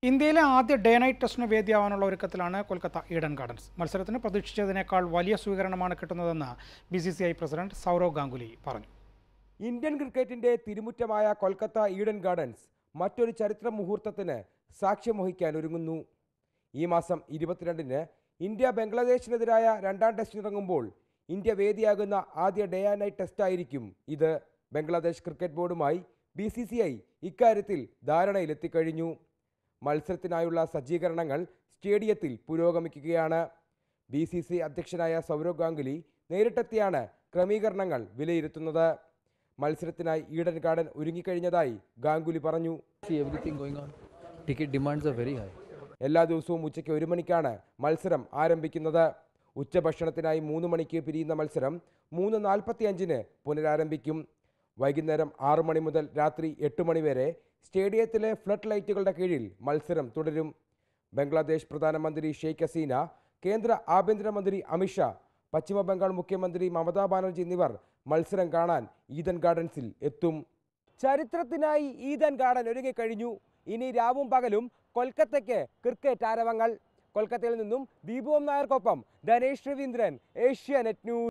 ഇന്ത്യയിലെ ആദ്യ day night ടെസ്റ്റിന് വേദിയാവാനുള്ള ഒരുക്കത്തിലാണ് കൊൽക്കത്ത ഈഡൻ ഗാർഡൻസ്. മത്സരത്തിന് പ്രതീക്ഷിച്ചതിനേക്കാൾ വലിയ സ്വീകരണമാണ് കിട്ടുന്നതെന്ന് BCCI പ്രസിഡന്റ് സൗരവ് ഗാംഗുലി പറഞ്ഞു. ഇന്ത്യൻ ക്രിക്കറ്റിന്റെ തിരുമുറ്റമായ കൊൽക്കത്ത ഈഡൻ ഗാർഡൻസ് മറ്റൊരു ചരിത്ര മുഹൂർത്തത്തിന് സാക്ഷ്യം വഹിക്കാൻ ഒരുങ്ങുന്നു. ഈ മാസം 22-ന് ഇന്ത്യ ബംഗ്ലാദേശിനെതിരായ രണ്ടാം ടെസ്റ്റിനിറങ്ങുമ്പോൾ ഇന്ത്യ വേദിയാകുന്ന ആദ്യ ഡേ ആൻഡ് നൈറ്റ് ടെസ്റ്റായിരിക്കും ഇത്. ബംഗ്ലാദേശ് ക്രിക്കറ്റ് ബോർഡുമായി BCCI ഇക്കാര്യത്തിൽ ധാരണയിലെത്തിക്കഴിഞ്ഞു. മത്സരത്തിനായുള്ള സജ്ജീകരണങ്ങൾ സ്റ്റേഡിയത്തിൽ പുരോഗമിക്കുകയാണ്. BCCI അധ്യക്ഷനായ സൗരവ് ഗാംഗുലി നേരിട്ടെത്തിയാണ് ക്രമീകരണങ്ങൾ വിലയിരുത്തുന്നത്. മത്സരത്തിനായി ഈഡൻ ഗാർഡൻ ഒരുങ്ങിക്കഴിഞ്ഞതായി ഗാംഗുലി പറഞ്ഞു. എല്ലാ ദിവസവും ഉച്ചയ്ക്ക് 1 മണിക്കാണ് മത്സരം ആരംഭിക്കുന്നത്. ഉച്ചഭക്ഷണത്തിനായി 3 മണിക്ക് പിരിയുന്ന മത്സരം 3:45-ന് പുനരാരംഭിക്കും. വൈകുന്നേരം 6 മണി മുതൽ രാത്രി 8 മണി വരെ സ്റ്റേഡിയത്തിലെ ഫ്ലഡ് ലൈറ്റുകളുടെ കീഴിൽ മത്സരം തുടരും. ബംഗ്ലാദേശ് പ്രധാനമന്ത്രി ഷെയ്ഖ് ഹസീന, കേന്ദ്ര ആഭ്യന്തരമന്ത്രി അമിത്ഷാ, പശ്ചിമ ബംഗാൾ മുഖ്യമന്ത്രി മമതാ ബാനർജി എന്നിവർ മത്സരം കാണാൻ ഈഡൻ ഗാർഡൻസിൽ എത്തും. ചരിത്രത്തിനായി ഈഡൻ ഗാർഡൻ ഒരുങ്ങിക്കഴിഞ്ഞു. ഇനി രാവും പകലും കൊൽക്കത്തയ്ക്ക് ക്രിക്കറ്റ് ആരവങ്ങൾ. കൊൽക്കത്തയിൽ നിന്നും ദീപു നായർക്കൊപ്പം ധനേഷ് രവീന്ദ്രൻ, ഏഷ്യാനെറ്റ് ന്യൂസ്.